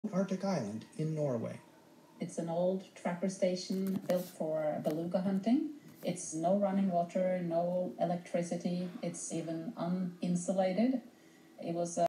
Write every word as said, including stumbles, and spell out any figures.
Arctic island in Norway. It's an old trapper station built for beluga hunting. It's no running water, no electricity. It's even uninsulated. It was a